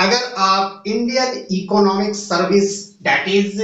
अगर आप Indian economic service that is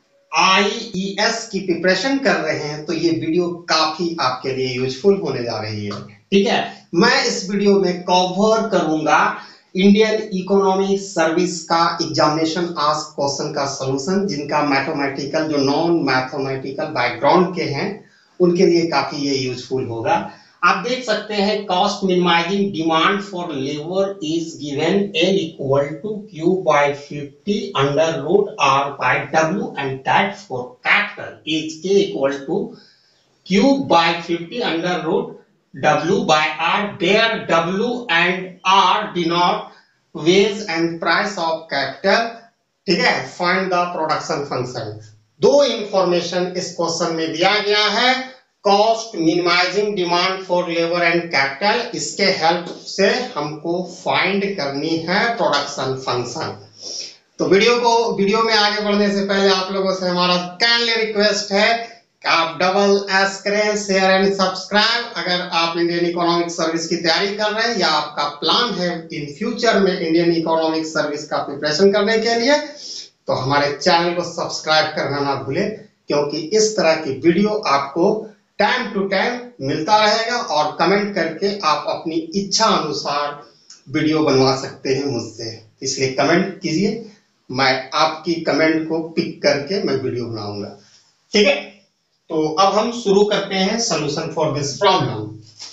IES की प्रिपरेशन कर रहे हैं तो ये वीडियो काफी आपके लिए यूजफुल होने जा रही है। ठीक है, मैं इस वीडियो में कवर करूंगा इंडियन इकोनॉमिक सर्विस का एग्जामिनेशन आस्क क्वेश्चन का सॉल्यूशन, जिनका मैथमेटिकल जो नॉन मैथमेटिकल बैकग्राउंड के हैं उनके लिए काफी ये यूजफुल होगा। आप देख सकते हैं cost minimizing demand for labour is given L equal to Q by 50 under root R by W and that for capital is K equal to Q by 50 under root W by R where W and R denote wage and price of capital। ठीक है, find the production function. दो information इस question में दिया गया है, cost minimizing demand for labour and capital, इसके help से हमको फाइंड करनी है प्रोडक्शन फंक्शन। तो वीडियो में आगे बढ़ने से पहले आप लोगों से हमारा काइंडली रिक्वेस्ट है कि आप डबल एस करें, शेयर एंड सब्सक्राइब। अगर आप इंडियन इकोनॉमिक सर्विस की तैयारी कर रहे हैं या आपका प्लान है इन फ्यूचर में इंडियन इकोनॉमिक सर्विस का प्रिपरेशन करने के लिए, तो हमारे चैनल को सब्सक्राइब करना ना भूलें, क्योंकि इस तरह की वीडियो आपको टाइम टू टाइम मिलता रहेगा और कमेंट करके आप अपनी इच्छा अनुसार वीडियो बनवा सकते हैं मुझसे। इसलिए कमेंट कीजिए, मैं आपकी कमेंट को पिक करके मैं वीडियो बनाऊंगा। ठीक है, तो अब हम शुरू करते हैं सॉल्यूशन फॉर दिस प्रॉब्लम।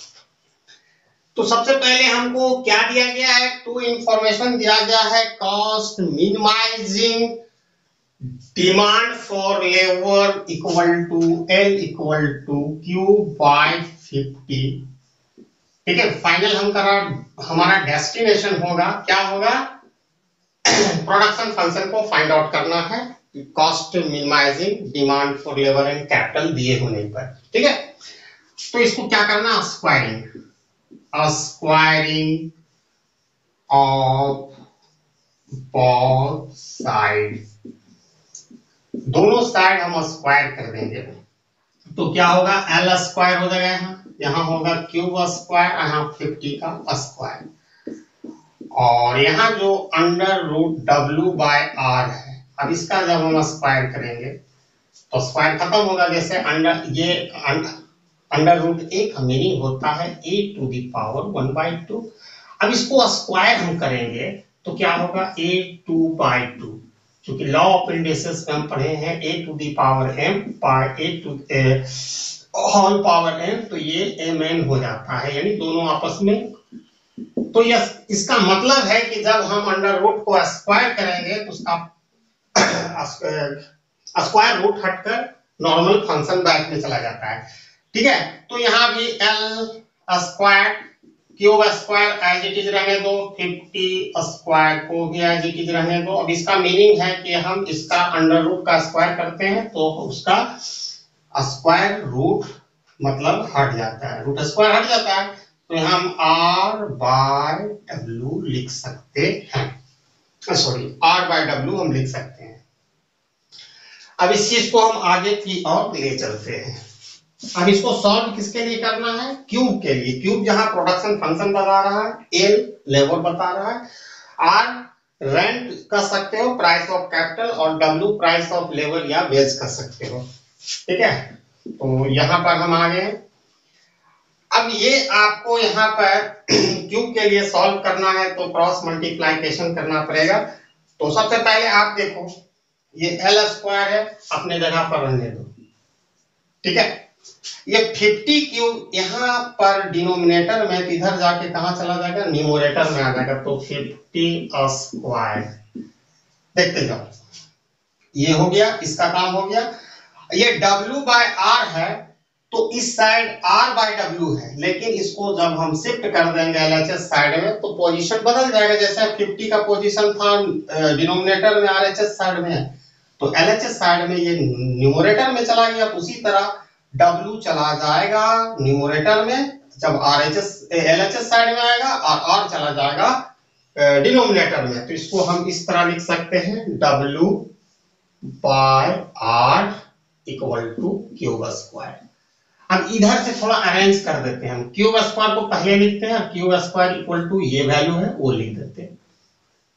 तो सबसे पहले हमको क्या दिया गया है, टू इंफॉर्मेशन दिया गया है, cost minimizing demand for labour equal to L equal to Q by 50। ठीक है, फाइनल हमारा डेस्टिनेशन होगा, क्या होगा, प्रोडक्शन फंक्शन को फाइंड आउट करना है cost minimizing demand for labour and capital दिए होने पर। ठीक है, तो इसको क्या करना, स्क्वायरिंग ऑफ बोथ साइड, दोनों साइड हम स्क्वायर कर देंगे। तो क्या होगा, L स्क्वायर हो जाएगा, यहाँ होगा क्यूब स्क्वायर, यहाँ 50 का स्क्वायर, और यहाँ जो under root W by R है, अब इसका जब हम स्क्वायर करेंगे तो स्क्वायर खत्म होगा। जैसे अंडर रूट A का मीनिंग होता है A टू द पावर 1/2। अब इसको स्क्वायर हम करेंगे तो क्या होगा, A2 बाय 2, क्योंकि लॉ ऑफ इंडिसेस में हम पढ़े हैं A to the power m by A to whole power n, तो ये mn हो जाता है, यानी दोनों आपस में। तो यह इसका मतलब है कि जब हम अंडर रूट को स्क्वायर करेंगे तो उसका स्क्वायर रूट हटकर नॉर्मल फंक्शन बैक में चला जाता है। ठीक है, तो यहाँ भी L square cube square as it is रहने दो, 50 स्क्वायर को भी एज इट इज रहने दो। अब इसका मीनिंग है कि हम इसका अंडर रूट का स्क्वायर करते हैं तो उसका स्क्वायर रूट मतलब हट जाता है, रूट स्क्वायर हट जाता है, तो हम R बाय W लिख सकते हैं, सॉरी R बाय W हम लिख सकते हैं। अब इस चीज को हम आगे की ओर ले चलते हैं। अब इसको सॉल्व किसके लिए करना है, क्यूब के लिए। क्यूब जहां प्रोडक्शन फंक्शन बता रहा है, L लेबर बता रहा है, R रेंट कर सकते हो, प्राइस ऑफ कैपिटल, और W प्राइस ऑफ लेबर या वेज कर सकते हो। ठीक है, तो यहां पर हम आ गए। अब ये आपको यहाँ पर क्यूब के लिए सॉल्व करना है तो क्रॉस मल्टीप्लिकेशन करना पड़ेगा। तो सबसे पहले आप देखो, ये L स्क्वायर है, अपने जगह पर रहने दो। ठीक है, ये 50 क्यूब यहाँ पर डिनोमिनेटर में, इधर जाके कहां चला जाएगा, न्यूमरेटर में आ जाएगा, तो 50 स्क्वायर। देखते जाओ, ये हो गया, इसका काम हो गया। ये W बाय R है, तो इस साइड R बाय W है, लेकिन इसको जब हम शिफ्ट कर देंगे LHS साइड में तो पोजीशन बदल जाएगा। जैसे 50 का पोजीशन था डिनोमिनेटर में, RHS साइड में है, तो LHS साइड में ये न्यूमरेटर में चला गया। उसी तरह W चला जाएगा न्यूमरेटर में जब LHS साइड में आएगा, और R चला जाएगा डिनोमिनेटर में। तो इसको हम इस तरह लिख सकते हैं, W by R equal to cube square. अब इधर से थोड़ा अरेंज कर देते हैं, हम क्यूब स्क्वायर को पहले लिखते हैं, क्यूब स्क्वायर इक्वल टू ये वैल्यू है वो लिख देते हैं।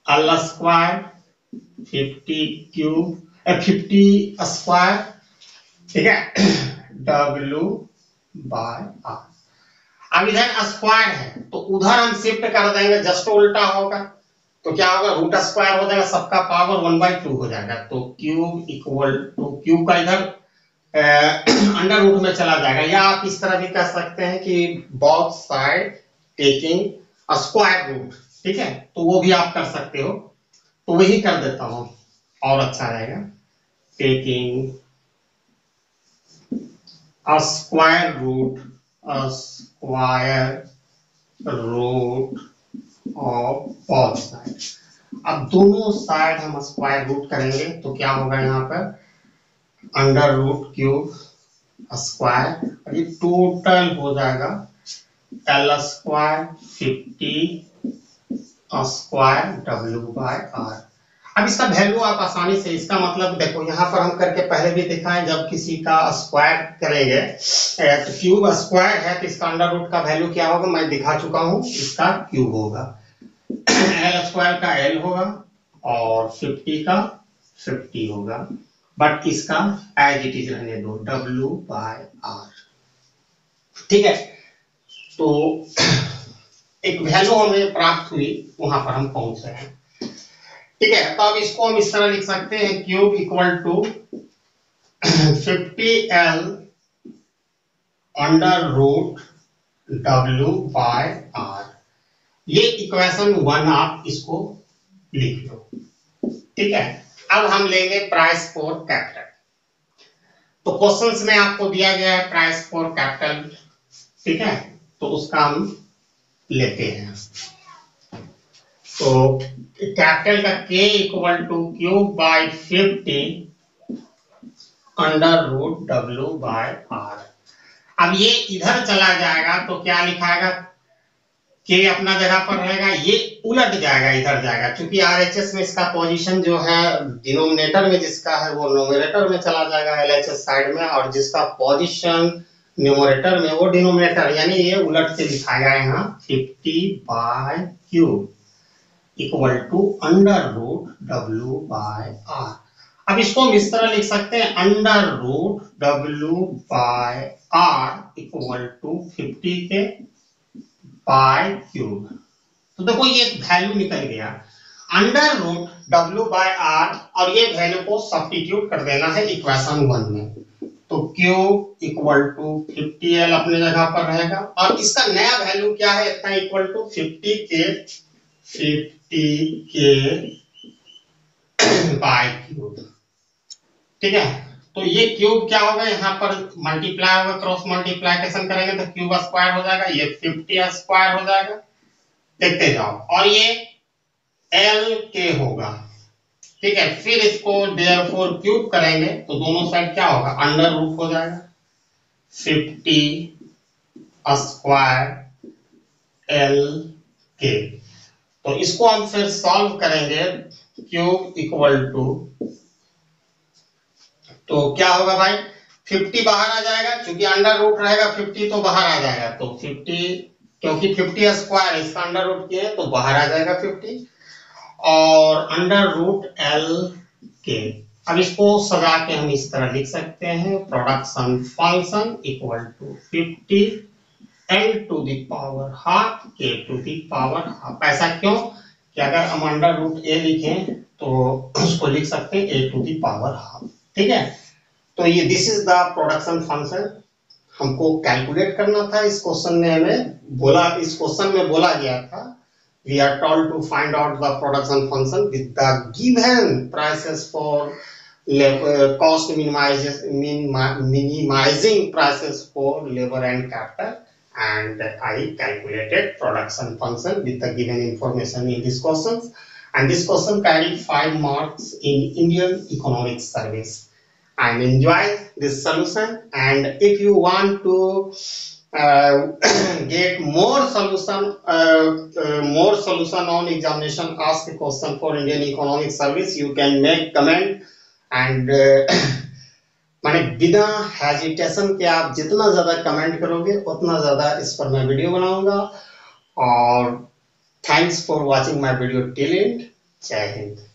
एल स्क्वायर 50 क्यूब 50 स्क्वायर, ठीक है, W बाय आर। अब इधर स्क्वायर है तो उधर हम शिफ्ट कर देंगे, जस्ट उल्टा होगा तो क्या होगा, रूट स्क्वायर हो जाएगा, सबका पावर 1/2 हो जाएगा, तो क्यूब इक्वल टू क्यूब का इधर अंडर रूट में चला जाएगा, या आप इस तरह भी कह सकते हैं कि both side taking square root, ठीक है, तो वो भी आप कर सकते हो, तो वही कर देता हूं और अच्छा रहेगा, taking square root of both side. अब दोनों साइड हम स्क्वायर रूट करेंगे तो क्या होगा, यहाँ पर अंडर रूट क्यूब स्क्वायर, और ये टोटल हो जाएगा L square 50 square W by R. अब इसका वैल्यू आप आसानी से, इसका मतलब देखो यहाँ पर हम करके पहले भी दिखाएं, जब किसी का स्क्वायर करेंगे तो क्यूब स्क्वायर है तो इसका अंडर रूट का वैल्यू क्या होगा, मैं दिखा चुका हूं, इसका क्यूब होगा, एल स्क्वायर का एल होगा और 50 का 50 होगा, बट इसका एज इट इज रहने दो, W बाय आर, ठीक है। तो एक वैल्यू हमें प्राप्त हुई, वहां पर हम पहुंचे हैं, ठीक है। तो अब इसको हम इस तरह लिख सकते हैं, cube equal to 50L under root W by R, ये इक्वेशन 1 आप इसको लिख लो, ठीक है। अब हम लेंगे प्राइस फॉर कैपिटल, तो क्वेश्चंस में आपको दिया गया है प्राइस फॉर कैपिटल, ठीक है, तो उसका हम लेते हैं। तो कैपिटल का K equal to cube by 50 under root W by R. अब ये इधर चला जाएगा तो क्या लिखाएगा, K अपना जगह पर रहेगा, ये उलट जाएगा, इधर जाएगा, क्योंकि RHS में इसका पोजीशन जो है डिनोमिनेटर में जिसका है वो न्यूमरेटर में चला जाएगा LHS साइड में, और जिसका पोजीशन न्यूमरेटर में वो डिनोमिनेटर, यानी ये उलट के लिखाएगा यहाँ 50 by cube equal to under root W by R. अब इसको हम इस तरह लिख सकते हैं, under root W by R equal to 50 के बाय क्यूब। तो देखो ये वैल्यू निकल गया, under root W by R, और ये वैल्यू को सब्स्टिट्यूट कर देना है इक्वेशन 1 में, तो क्यूब इक्वल टू 50L अपने जगह पर रहेगा, और इसका नया वैल्यू क्या है, इतना इक्वल टू 50 के बाय क्यूब, ठीक है। तो ये क्यूब क्या होगा, यहाँ पर मल्टीप्लाई होगा, क्रॉस मल्टीप्लिकेशन करेंगे तो क्यूब स्क्वायर हो जाएगा, ये 50 स्क्वायर हो जाएगा, देखते जाओ, और ये एल के होगा, ठीक है। फिर इसको देयरफॉर क्यूब करेंगे तो दोनों साइड क्या होगा, अंडर रूट हो जाएगा 50 स्क्वायर एल के। तो इसको हम फिर सॉल्व करेंगे, क्यूब इक्वल टू, तो क्या होगा भाई, 50 बाहर आ जाएगा, क्योंकि अंडर रूट रहेगा 50 तो बाहर आ जाएगा, तो 50, क्योंकि 50 स्क्वायर इसका अंडर रूट किया है तो बाहर आ जाएगा 50, और अंडर रूट एल के। अब इसको सजा के हम इस तरह लिख सकते हैं, production function equal to 50 L to the power half K to the power half. ऐसा क्यों कि अगर हम अंडर रूट ए लिखें तो उसको लिख सकते हैं A to the power half, ठीक है। तो ये this is the production function, हमको कैलकुलेट करना था, इस क्वेश्चन में हमें बोला, इस क्वेश्चन में बोला गया था, we are told to find out the production function with the given prices for cost minimizing prices for labor and capital, and I calculated production function with the given information in this question, and this question carried 5 marks in Indian Economic Service. And enjoy this solution, and if you want to get more solution on examination ask a question for Indian Economic Service, you can make comment, and माने बिना hesitation के आप जितना ज्यादा comment करोगे उतना ज्यादा इस पर मैं वीडियो बनाऊंगा। और thanks for watching my video till end. जय हिंद।